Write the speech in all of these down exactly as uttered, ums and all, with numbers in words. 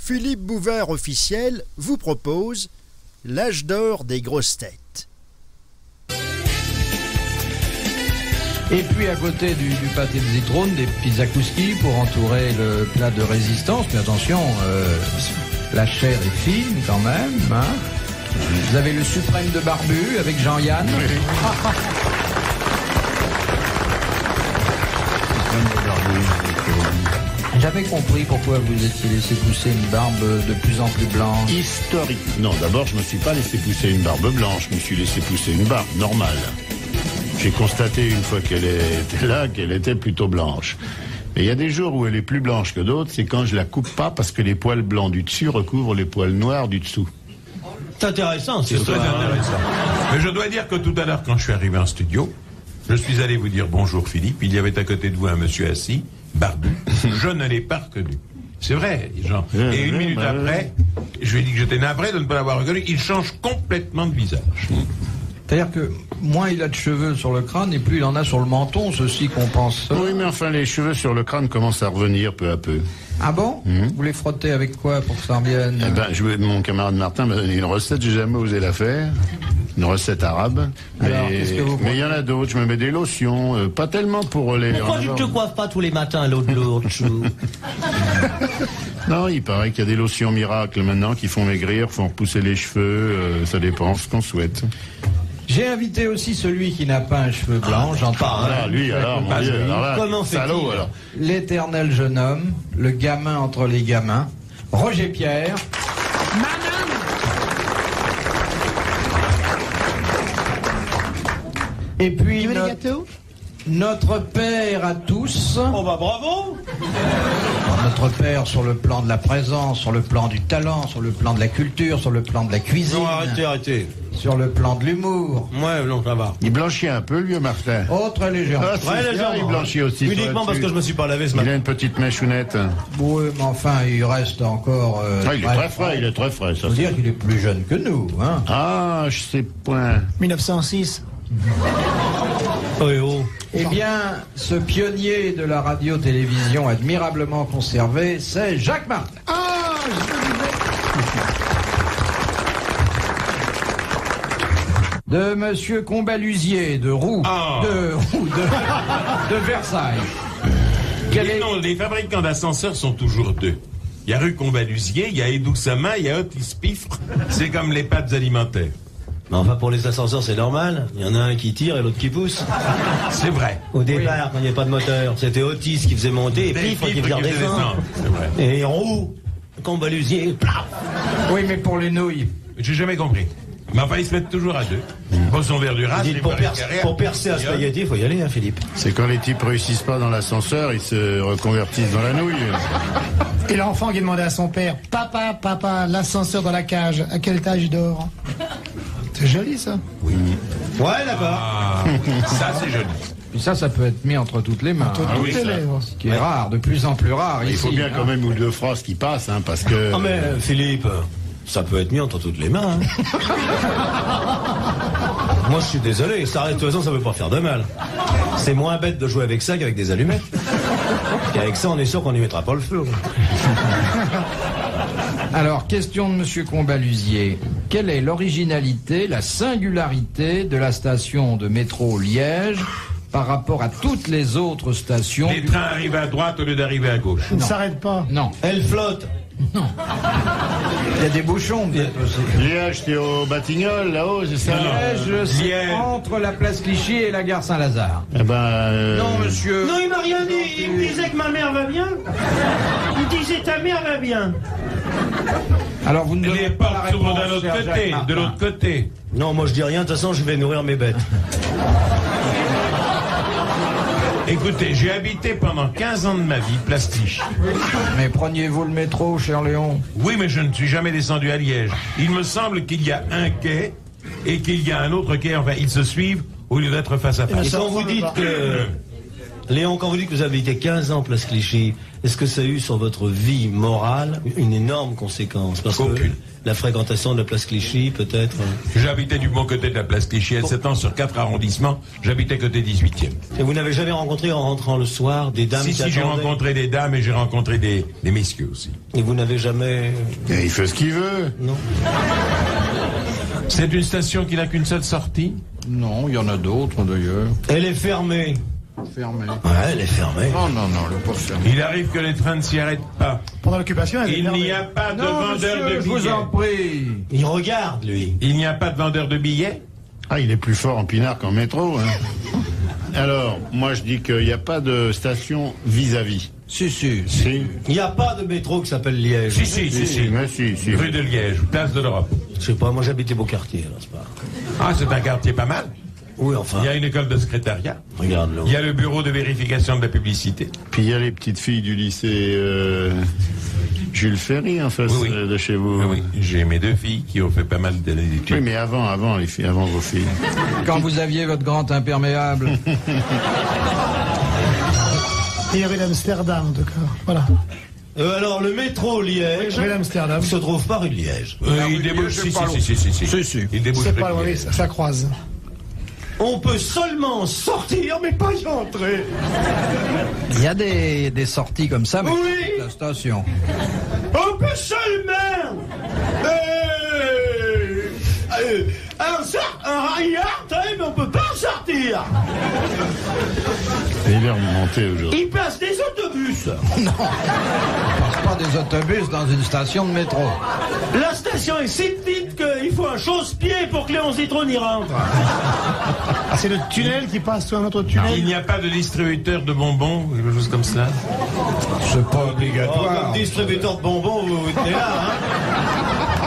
Philippe Bouvard officiel vous propose l'âge d'or des grosses têtes. Et puis à côté du, du pâté de zitrone, des petits zakouskis pour entourer le plat de résistance. Mais attention, euh, la chair est fine quand même. Hein. Vous avez le suprême de barbu avec Jean-Yann. Oui. J'avais compris pourquoi vous étiez laissé pousser une barbe de plus en plus blanche. Historique. Non, d'abord, je me suis pas laissé pousser une barbe blanche, je me suis laissé pousser une barbe normale. J'ai constaté une fois qu'elle était là qu'elle était plutôt blanche. Et il y a des jours où elle est plus blanche que d'autres, c'est quand je la coupe pas parce que les poils blancs du dessus recouvrent les poils noirs du dessous. C'est intéressant, c'est très intéressant. Mais je dois dire que tout à l'heure, quand je suis arrivé en studio, je suis allé vous dire bonjour Philippe, il y avait à côté de vous un monsieur assis, barbu, je ne l'ai pas reconnu. C'est vrai, Jean. Et une minute après, je lui ai dit que j'étais navré de ne pas l'avoir reconnu, il change complètement de visage. C'est-à-dire que moins il a de cheveux sur le crâne et plus il en a sur le menton, ceci qu'on pense. Oui, mais enfin, les cheveux sur le crâne commencent à revenir peu à peu. Ah bon? mmh. Vous les frottez avec quoi pour que ça revienne? Eh ben, je, mon camarade Martin m'a donné une recette, j'ai jamais osé la faire. Une recette arabe. Alors, mais qu'est-ce que vous mais il y en a d'autres, je me mets des lotions, euh, pas tellement pour les... Pourquoi tu ne te coiffes pas tous les matins l'autre de l'autre chou? Non, il paraît qu'il y a des lotions miracles maintenant qui font maigrir, font repousser les cheveux, euh, ça dépend ce qu'on souhaite. J'ai invité aussi celui qui n'a pas un cheveu blanc, ah, j'entends. Ah, lui, alors, mon Dieu, alors là, comment salaud, alors. L'éternel jeune homme, le gamin entre les gamins, Roger Pierre. Madame. Et puis, no- les gâteaux notre père à tous. Oh bah bravo. Notre père sur le plan de la présence, sur le plan du talent, sur le plan de la culture, sur le plan de la cuisine. Non, arrêtez, arrêtez. Sur le plan de l'humour. Ouais, non, ça va. Il blanchit un peu, le vieux Martin. Oh, très légèrement. Ah, ouais, légèrement. Il blanchit aussi. Uniquement parce que je me suis pas lavé ce matin. Il a une petite mèchounette. Oui, mais enfin, il reste encore... Euh, ah, il est très frais, il est très frais. Ça faut dire qu'il est plus jeune que nous, hein. Ah, je sais point. mille neuf cent six. Oh, oh. Eh bien, ce pionnier de la radio-télévision admirablement conservé, c'est Jacques Martin. Ah, je De Monsieur Combalusier, de Roux, Ah. de Roux, de, de Versailles. Quel Et est... non, les fabricants d'ascenseurs sont toujours deux. Il y a rue Combalusier, il y a Edou Sama, il y a Otis Piffre. C'est comme les pâtes alimentaires. Mais enfin, pour les ascenseurs, c'est normal. Il y en a un qui tire et l'autre qui pousse. C'est vrai. Au départ, quand il n'y avait pas de moteur, c'était Otis qui faisait monter et Piffre qui faisait redescendre. C'est vrai. Et en haut, Combalusier, plaf. Oui, mais pour les nouilles. J'ai jamais compris. Mais enfin, ils se mettent toujours à deux. Bon, son verre du ras, Dites, pour, per- pour percer à spaghetti, il faut y aller, hein, Philippe. C'est quand les types réussissent pas dans l'ascenseur, ils se reconvertissent dans la nouille. Et l'enfant qui demandait à son père, papa, papa, l'ascenseur dans la cage, à quel étage il dort? C'est joli ça. Oui. Ouais, d'accord. Ah, ça, c'est joli. Puis ça, ça peut être mis entre toutes les mains. Entre hein, toutes oui, les ça. lèvres. ce qui est rare, de plus en plus rare. Il ici, faut bien hein. quand même une ou deux phrases qui passent, hein, parce que... Non mais, Philippe, ça peut être mis entre toutes les mains. Hein. Moi, je suis désolé, ça, de toute façon, ça ne veut pas faire de mal. C'est moins bête de jouer avec ça qu'avec des allumettes. Qu'avec ça, on est sûr qu'on n'y mettra pas le feu. Alors, question de Monsieur Combalusier. Quelle est l'originalité, la singularité de la station de métro Liège par rapport à toutes les autres stations Les du... trains arrivent à droite au lieu d'arriver à gauche. Il ne s'arrête pas. Non, Elle flotte. il y a des bouchons. peut-être aussi. Liège, t'es au Batignolles, là-haut, c'est ça? Liège, c'est Liège. entre la place Clichy et la gare Saint-Lazare. Eh ben... euh, Non, monsieur. Non, il m'a rien dit. Il me disait que ma mère va bien. Il disait ta mère va bien. Alors, vous ne donnez Les pas la portes s'ouvrent réponse, d'un autre cher côté, Jacques Martin. de l'autre côté. Non, moi je dis rien, de toute façon je vais nourrir mes bêtes. Écoutez, j'ai habité pendant quinze ans de ma vie Place Clichy. Mais preniez-vous le métro, cher Léon? Oui, mais je ne suis jamais descendu à Liège. Il me semble qu'il y a un quai et qu'il y a un autre quai. Enfin, ils se suivent au lieu d'être face à face. Et quand vous dites que... Léon, quand vous dites que vous avez habité quinze ans place Clichy, est-ce que ça a eu sur votre vie morale une énorme conséquence? Parce Aucune. que la fréquentation de la place Clichy, peut-être... J'habitais du bon côté de la place Clichy. À sept ans sur quatre arrondissements, j'habitais côté dix-huitième. Et vous n'avez jamais rencontré, en rentrant le soir, des dames Si, qui si, j'ai attendaient rencontré des dames et j'ai rencontré des, des messieurs aussi. Et vous n'avez jamais... Et il fait ce qu'il veut. Non. C'est une station qui n'a qu'une seule sortie? Non, il y en a d'autres d'ailleurs. Elle est fermée. Fermée. Ouais, elle est fermée. Non, non, non, le pas fermé. Il arrive que les trains ne s'y arrêtent pas. Pendant l'occupation, elle est Il fermée. n'y a pas de Non, vendeur monsieur, de je vous billets. en prie. Il regarde, lui. Il n'y a pas de vendeur de billets? Ah, il est plus fort en pinard qu'en métro. Hein. Alors, moi je dis qu'il n'y a pas de station vis-à-vis. Si, si. Si. Il n'y a pas de métro qui s'appelle Liège. Si, si, si, si. Mais si, si. Rue de Liège, place de l'Europe. Je sais pas, moi j'habitais Beaucartier, alors c'est pas... Ah, c'est un quartier pas mal. Oui, enfin, Il y a une école de secrétariat. regarde-le. Il y a le bureau de vérification de la publicité. Puis il y a les petites filles du lycée euh, Jules Ferry en face Oui, oui. euh, de chez vous. Oui, j'ai mes deux filles qui ont fait pas mal d'années Oui, d'études. mais avant, avant, les filles, avant vos filles. Quand vous aviez votre grand imperméable. Il y avait l'Amsterdam, en tout cas. Voilà. Euh, alors, le métro Liège Il y avait l'Amsterdam. ne se trouve pas rue de Liège. Euh, La rue il de débouche, Liège, si, c'est pas si, si, si, si, Si, si. Il débouche. C'est rue pas de loin, oui, Liège. ça, ça croise. On peut seulement sortir, mais pas y entrer. Il y a des, des sorties comme ça, mais Oui. c'est la station. On peut seulement... Euh, euh, un, sort- un raillard, mais on peut pas sortir. Et il est remonté aujourd'hui. Il passe des autobus. On passe pas des autobus dans une station de métro. La station est si petite qu'il faut un chausse-pied pour que Léon Zitron y rentre. C'est le tunnel qui passe sous un autre tunnel. Il n'y a pas de distributeur de bonbons, quelque chose comme ça. C'est pas Oh, obligatoire. comme distributeur de bonbons, vous vous tenez là, hein.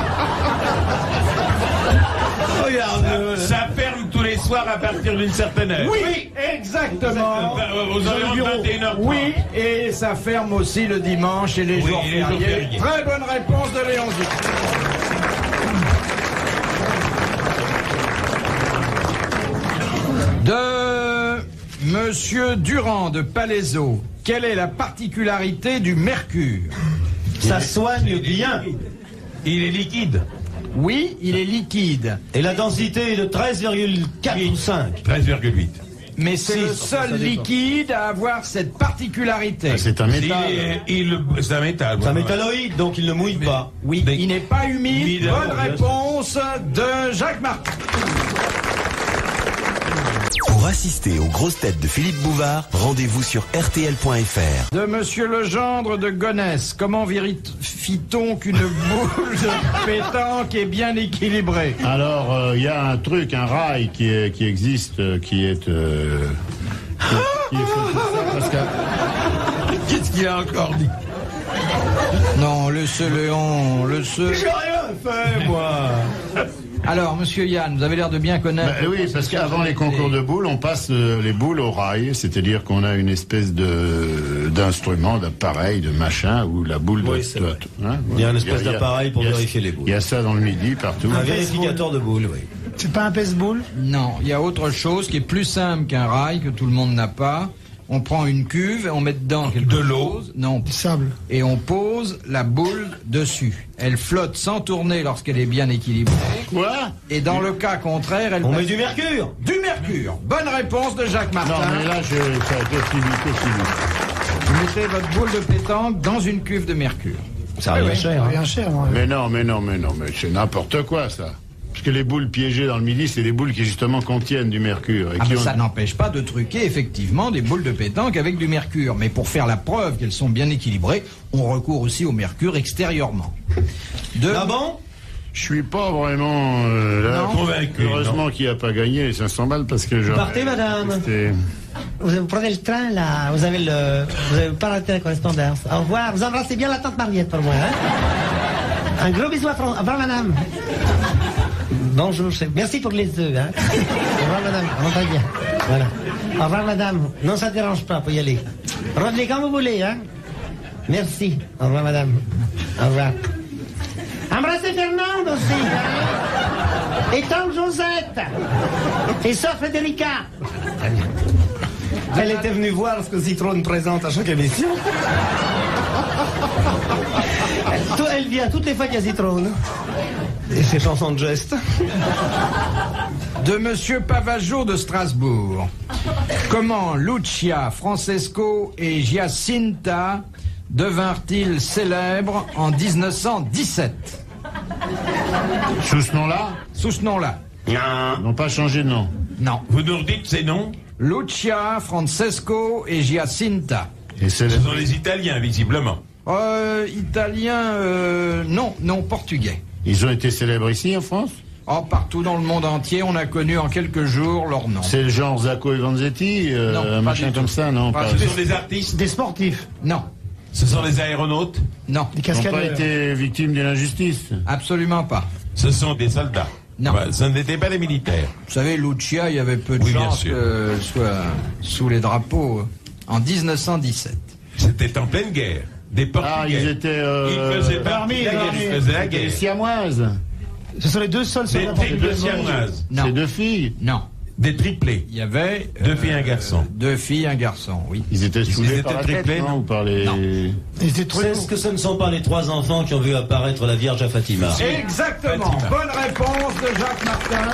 Regarde. euh, Ça ferme tous les soirs à partir d'une certaine heure. Oui, exactement. Aux environs de vingt et une heures trente. Oui, et ça ferme aussi le dimanche et les Oui, jours et les jours fériés. fériés. Très bonne réponse de Léon Zitron. De Monsieur Durand de Palaiseau, quelle est la particularité du mercure? Ça soigne bien. Il est liquide. Oui, il est liquide, Et la densité est de treize virgule quatre ou cinq. treize virgule huit. mais c'est Si, le ça seul dépend. liquide à avoir cette particularité. Ah, c'est un Il métal. est- il- C'est un métal. C'est un voilà. métalloïde, donc il ne mouille pas. Oui, Mais- il n'est pas humide. Humide, Bonne bien réponse de Jacques Martin. Pour assister aux grosses têtes de Philippe Bouvard, rendez-vous sur R T L point F R. De Monsieur Legendre de Gonesse, comment vérifie-t-on qu'une boule de pétanque est bien équilibrée? Alors, euh, il y a un truc, un rail qui, est, qui existe, euh, qui est... euh, qui, qui est fait pour ça, parce que- Qu'est-ce qu'il a encore dit? Non, le seul Léon, le seul. J'ai rien fait, moi. Alors, monsieur Yann, vous avez l'air de bien connaître. Bah, oui, parce qu'avant les concours de boules, on passe euh, les boules au rail, c'est-à-dire qu'on a une espèce de d'instrument, d'appareil, de machin, où la boule Oui, doit... c'est doit- vrai. hein, Il y a un voilà. espèce Il y a- d'appareil pour il y a- vérifier les boules. Il y a ça dans le midi, partout. Un vérificateur de boules, oui. C'est pas un pèse-boule? Non, il y a autre chose qui est plus simple qu'un rail que tout le monde n'a pas. On prend une cuve et on met dedans quelque De l'eau. chose. Non. Du sable. Et on pose la boule dessus. Elle flotte sans tourner lorsqu'elle est bien équilibrée. Quoi? Et dans le cas contraire, elle On passe- met du mercure. Du mercure. Bonne réponse de Jacques Martin. Non, mais là, je... ça a été aussi vite, aussi vite. Vous mettez votre boule de pétanque dans une cuve de mercure. Ça revient cher. hein. Rien cher, moi. Mais non, mais non, mais non, mais c'est n'importe quoi, ça. Parce que les boules piégées dans le midi, c'est des boules qui, justement, contiennent du mercure. Et Ah, qui mais ont... ça n'empêche pas de truquer effectivement des boules de pétanque avec du mercure. Mais pour faire la preuve qu'elles sont bien équilibrées, on recourt aussi au mercure extérieurement. De... Ah bon? Je suis pas vraiment euh, là. Non. Convaincu, Heureusement qu'il n'a pas gagné les cinq cents balles parce que je. Partez, madame. Vous, vous prenez le train, là, vous avez le... Vous n'avez pas raté la correspondance. Au revoir, vous embrassez bien la tante Mariette pour moi, hein. Un gros bisou à Fran... Au revoir, madame. Bonjour, chef. Merci pour les œufs, hein. Au revoir, madame. Rentrez bien. Voilà. Au revoir, madame. Non, ça ne dérange pas, faut y aller. Revenez quand vous voulez, hein. Merci. Au revoir, madame. Au revoir. Embrassez Fernande aussi, hein. Et tante Josette. Et sœur Frédérica. Très bien. Elle était venue voir ce que Zitrone présente à chaque émission. elle, elle vient toutes les fois qu'il y a Zitrone. Et ses chansons de geste. De Monsieur Pavageau de Strasbourg. Comment Lucia, Francesco et Giacinta devinrent-ils célèbres en dix-neuf cent dix-sept? Sous ce nom-là? Sous ce nom-là. Ils n'ont pas changé de nom. Non. Vous nous redites ces noms? Lucia, Francesco et Giacinta. Et c'est Ce sont les Italiens, visiblement. Euh, italien, euh, non, non, portugais. Ils ont été célèbres ici, en France? Oh, partout dans le monde entier, on a connu en quelques jours leur nom. C'est le genre Zacco et Vanzetti, euh, Non, pas machin du comme tout. ça, non? Pas Pas, du Ce tout. sont des artistes? Des sportifs. Non, Ce sont des aéronautes? non, Des ils n'ont pas cascadeurs. été victimes de l'injustice. absolument pas. Ce sont des soldats? Non. Bah, ce n'étaient pas des militaires. Vous savez, Lucia, il y avait peu de Oui, bien chance sûr. qu'elle soit sous les drapeaux en dix-neuf cent dix-sept. C'était en pleine guerre. Des Portugais. Ah, ils étaient... Euh, Ils faisaient partie l'armée, de la guerre, l'armée. ils faisaient la des guerre. siamoises. Ce sont les deux seuls Des soldats triples portugais. siamoises. Non, C'est deux filles. non. Des triplés. Il y avait... Deux filles et un garçon. Deux filles, un garçon, oui. Ils étaient Ils soulevés étaient par la tête, triplés, non? non? Ou par les... Non. Ils étaient trop Est-ce que ce ne sont pas les trois enfants qui ont vu apparaître la Vierge à Fatima? Exactement. Fatima. Bonne réponse de Jacques Martin.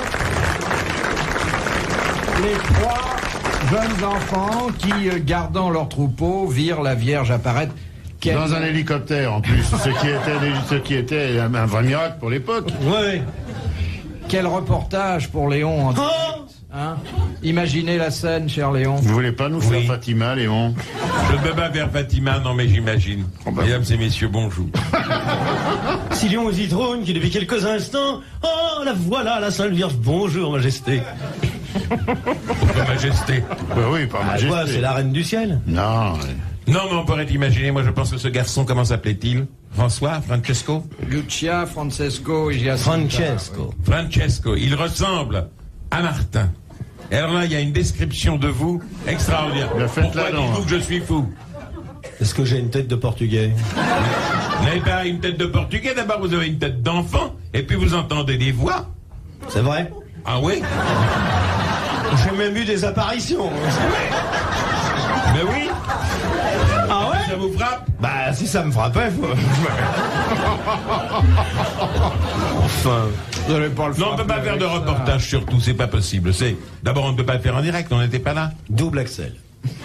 Les trois jeunes enfants qui, euh, gardant leur troupeau, virent la Vierge apparaître. Quel, Dans un hélicoptère, en plus. ce, qui était, des- ce qui était un, un vrai miracle pour l'époque. Oui. quel reportage pour Léon en direct, hein? Imaginez la scène, cher Léon. Vous voulez pas nous faire Oui. Fatima, Léon? Je ne peux pas faire Fatima, non mais j'imagine. Mesdames et messieurs, bonjour. Sillon aux Zitrone qui depuis quelques instants... Oh, la voilà, la Sainte Vierge. Bonjour, Majesté. Votre Majesté. Bah oui, par Ah, majesté. quoi, c'est la reine du ciel. Non. Non, mais on pourrait imaginer, moi je pense que ce garçon, comment s'appelait-il? François? Francesco? Lucia, Francesco et Giacinta. Francesco. Francesco, il ressemble à Martin. Et alors là, il y a une description de vous extraordinaire. Mais faites-la Pourquoi donc. dites-vous que je suis fou? Est-ce que j'ai une tête de portugais? Vous n'avez pas une tête de portugais, d'abord vous avez une tête d'enfant, et puis vous entendez des voix. C'est vrai? Ah oui? J'ai même eu des apparitions. Mais oui? Ah ouais? Ça vous frappe? Bah, si ça me frappait, faut... Enfin... Vous n'allez pas le Non, on ne peut pas frapper faire de avec ça. reportage sur tout, c'est pas possible. C'est d'abord on ne peut pas le faire en direct, on n'était pas là. Double Axel.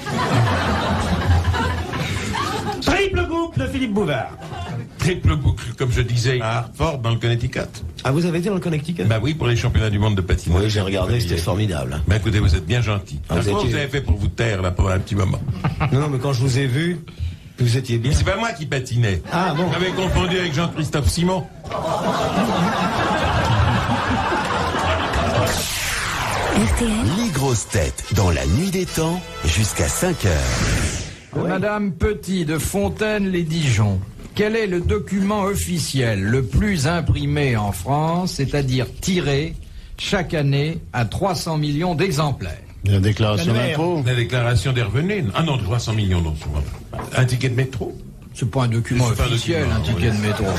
Triple boucle de Philippe Bouvard. Triple boucle, comme je disais, à Hartford, dans le Connecticut. Ah, vous avez été dans le Connecticut? Bah oui, pour les championnats du monde de patinage. Oui, j'ai regardé, c'était formidable. Bah écoutez, vous êtes bien gentil. Ah, vous Comment étiez- vous avez fait pour vous taire là pendant un petit moment? Non, non, mais quand je vous ai vu, vous étiez bien. C'est pas moi qui patinais. Ah bon? Vous m'avez confondu avec Jean-Christophe Simon. R T L. Les grosses têtes dans la nuit des temps jusqu'à cinq heures. Madame Petit de Fontaine-les-Dijon. Quel est le document officiel le plus imprimé en France, c'est-à-dire tiré chaque année à trois cents millions d'exemplaires? La déclaration L'annuaire. d'impôt. La déclaration des revenus. Ah non, trois cents millions, non. c'est pas- Un ticket de métro. C'est pas un document C'est pas un officiel, document, un ticket oui. de métro.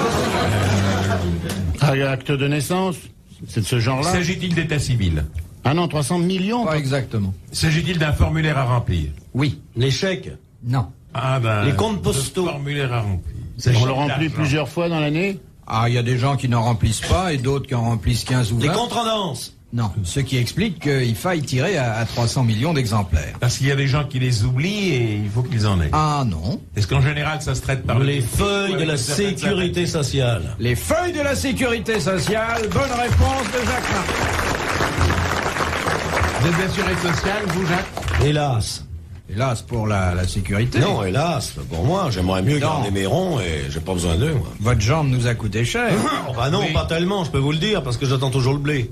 Ah, acte de naissance. C'est de ce genre-là. S'agit-il d'état civil? Ah non, trois cents millions. Pas exactement. S'agit-il d'un formulaire à remplir? Oui. Les chèques. Non. Ah ben. Les comptes postaux. de formulaire à remplir. On S'agit-il le remplit d'argent? plusieurs fois dans l'année. Ah, il y a des gens qui n'en remplissent pas et d'autres qui en remplissent quinze ou Les vingt. contredanses. Non. Ce qui explique qu'il faille tirer à, à trois cents millions d'exemplaires. Parce qu'il y a des gens qui les oublient et il faut qu'ils en aient. Ah non. Est-ce qu'en général ça se traite par le Les public feuilles ou de avec la une certaine sécurité sociale. Les feuilles de la sécurité sociale. Bonne réponse de Jacques Martin. Vous êtes d'assuré social, vous, Jacques? Hélas. Hélas pour la, la sécurité. Non, hélas, pour moi, j'aimerais mieux Non. garder mes ronds et j'ai pas besoin d'eux, moi. Votre jambe nous a coûté cher. Oh, bah non, Oui. pas tellement, je peux vous le dire, parce que j'attends toujours le blé.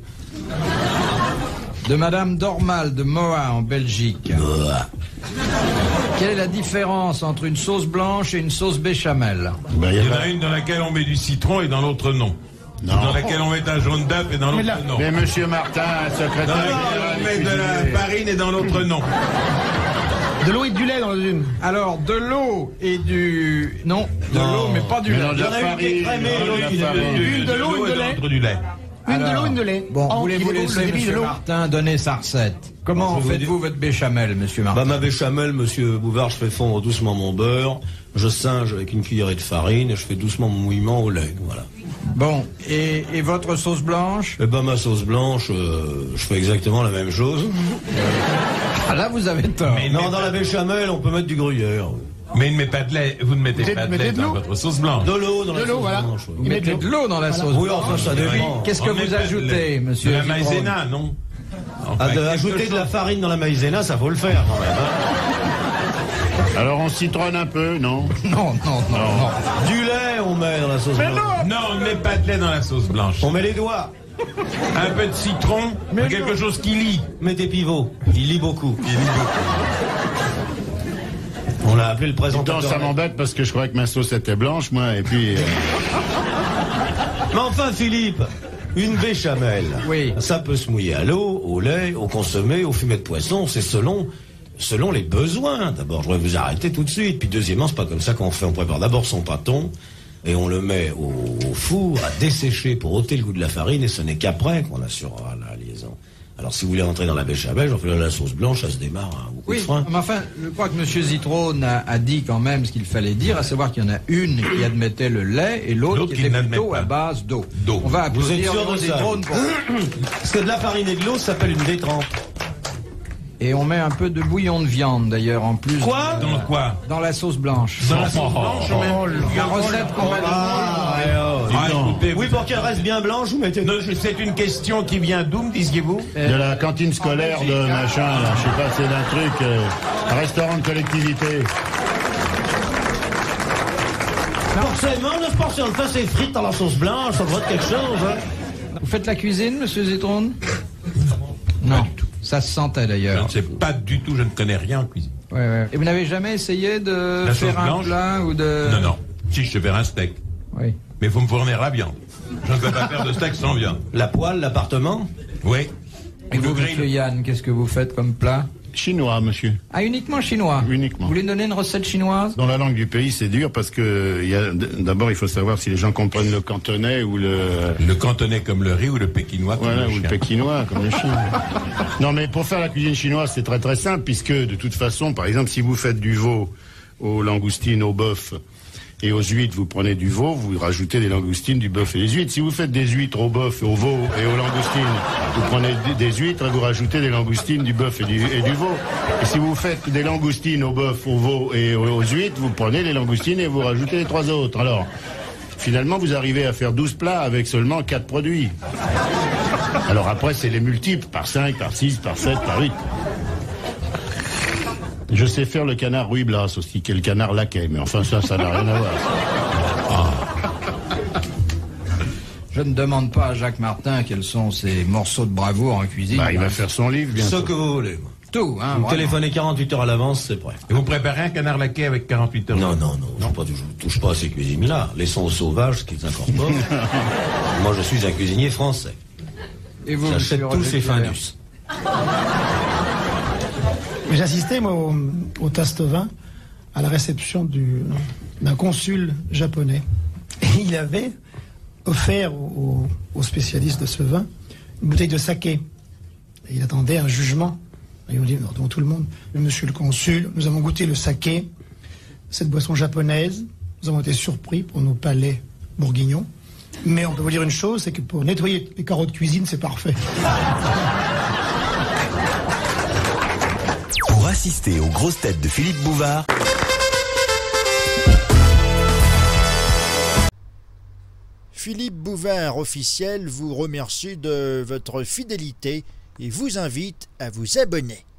De Madame Dormal de Moa en Belgique. Quelle est la différence entre une sauce blanche et une sauce béchamel? Ben, il y Il y en avait- a une dans laquelle on met du citron et dans l'autre non. Non. Dans laquelle on met un jaune d'œuf et dans l'autre là- non. Mais monsieur Martin, secrétaire Dans général laquelle on du met de la Fusilé. farine et dans l'autre non. De l'eau et du lait dans une. Alors, de l'eau et du... Non, de Non. l'eau, mais pas du Mélange lait. de Il y en a une qui est farine, crémée, mélange l'autre de qui est farine. de- Une de l'eau, une de et lait. l'autre du lait. Une Alors, de l'eau, une de lait. Bon, En- voulez-vous il est beau, laisser le débit de monsieur l'eau. Martin donner sa recette? Comment Je vais vous faites-vous votre béchamel, monsieur Bah, Martin? ma béchamel, monsieur Bouvard, je fais fondre doucement mon beurre, je singe avec une cuillerée de farine et je fais doucement mon mouillement au lait, voilà. Bon, et, et votre sauce blanche? Et ben ma sauce blanche, euh, je fais exactement la même chose. Ah, là, vous avez tort. Mais Non, dans la béchamel, on peut mettre du gruyère. Mais il ne met pas de lait, vous ne mettez Mettez- pas de mettez lait de dans l'eau. votre sauce blanche. De l'eau dans De la l'eau, sauce voilà. blanche. ouais. Vous mettez de l'eau dans la sauce Oui, blanche. enfin, ça dépend. Qu'est-ce que On met vous pas de ajoutez, lait. monsieur De la Zitron? maïzena, non. Enfin, Ah, de- quelque ajouter de chose- la farine dans la maïzena, ça faut le faire quand même. hein. Alors on citronne un peu, non? Non, non, non, non. Du lait, on met dans la sauce blanche. Non, on ne met pas de lait dans la sauce blanche. On met les doigts. Un peu de citron, quelque chose qui lit. Mettez pivot. Il lit beaucoup. On l'a appelé le Pourtant, présentateur. ça m'embête parce que je croyais que ma sauce était blanche, moi, et puis... euh, Mais enfin, Philippe, une béchamel. Oui. Ça peut se mouiller à l'eau, au lait, au consommé, au fumet de poisson. C'est selon, selon les besoins. D'abord, je voudrais vous arrêter tout de suite. Puis deuxièmement, c'est pas comme ça qu'on fait. On prépare d'abord son pâton et on le met au, au four à dessécher pour ôter le goût de la farine. Et ce n'est qu'après qu'on assurera la liaison. Alors, si vous voulez rentrer dans la béchamel, j'en fais la sauce blanche, ça se démarre à beaucoup Oui, de frein. mais enfin, je crois que monsieur Zitron a, a dit quand même ce qu'il fallait dire, à savoir qu'il y en a une qui admettait le lait et l'autre L'autre qui qui était n'admet plutôt pas. à base d'eau. D'eau. On va Vous êtes applaudir sûr de monsieur ça Zitron pour... Parce que de la farine et de l'eau, ça s'appelle une détrempe. Et on met un peu de bouillon de viande d'ailleurs en plus. Quoi de- Dans quoi Dans la sauce blanche. Dans la sauce blanche, on met... La recette qu'on va Ah, donner. Ah, écoutez, oui, pour qu'elle reste bien blanche, vous mettez... non, c'est une question qui vient d'où, me disiez-vous? de la cantine scolaire de machin, là, je sais pas, c'est d'un truc, euh, un restaurant de collectivité. Forcément, ne se penser de faire ses frites dans la sauce blanche, ça doit être quelque chose. Hein. Vous faites la cuisine, monsieur Zitron? Non. Ça se sentait Je d'ailleurs. ne sais pas du tout, je ne connais rien en cuisine. Ouais, ouais. Et vous n'avez jamais essayé de La faire sauce un blanche plat ou de... Non, non. Si, je sais faire un steak. Oui. Mais il faut me fournir la viande. Je ne peux pas faire de steak sans viande. La poêle, l'appartement. Oui. Et Ou vous, le grill. monsieur Yann, qu'est-ce que vous faites comme plat? Chinois, monsieur. Ah, uniquement chinois? Uniquement. Vous voulez donner une recette chinoise? Dans la langue du pays, c'est dur parce que il y a- d'abord, il faut savoir si les gens comprennent le cantonais ou le... Le cantonais comme le riz ou le pékinois comme Voilà, le ou le chien. pékinois, comme le chien. Non, mais pour faire la cuisine chinoise, c'est très très simple, puisque de toute façon, par exemple, si vous faites du veau aux langoustines, au bœuf et aux huîtres, vous prenez du veau, vous rajoutez des langoustines, du bœuf et des huîtres. Si vous faites des huîtres au bœuf, au veau et aux langoustines, vous prenez des, des huîtres et vous rajoutez des langoustines, du bœuf et du, et du veau. Et si vous faites des langoustines au bœuf, au veau et aux, aux huîtres, vous prenez les langoustines et vous rajoutez les trois autres. Alors, finalement, vous arrivez à faire douze plats avec seulement quatre produits. Alors après, c'est les multiples, par cinq, par six, par sept, par huit. Je sais faire le canard Ruy Blas aussi, qui est le canard laquais, mais enfin ça, ça n'a rien à voir. Je ne demande pas à Jacques Martin quels sont ses morceaux de bravoure en cuisine. Bah, il va faire son livre Ce bientôt. que vous voulez. tout, hein. Vous vraiment. téléphonez quarante-huit heures à l'avance, c'est prêt. Et vous préparez un canard laqué avec quarante-huit heures? Non, non, non, non. Pas, je ne touche pas à ces cuisines-là. Laissons aux sauvages ce qu'ils incorporent. Moi, je suis un cuisinier français. Et vous, J'achète monsieur tous ces Roger Findus. J'ai assisté, moi, au, au Tastovin, à la réception du- d'un consul japonais. Et il avait offert aux, aux spécialistes de ce vin une bouteille de saké. Et il attendait un jugement. Et il me dit, devant tout le monde, monsieur le consul, nous avons goûté le saké, cette boisson japonaise. Nous avons été surpris pour nos palais bourguignons. Mais on peut vous dire une chose, c'est que pour nettoyer les carreaux de cuisine, c'est parfait. Pour assister aux grosses têtes de Philippe Bouvard, Philippe Bouvard officiel vous remercie de votre fidélité et vous invite à vous abonner.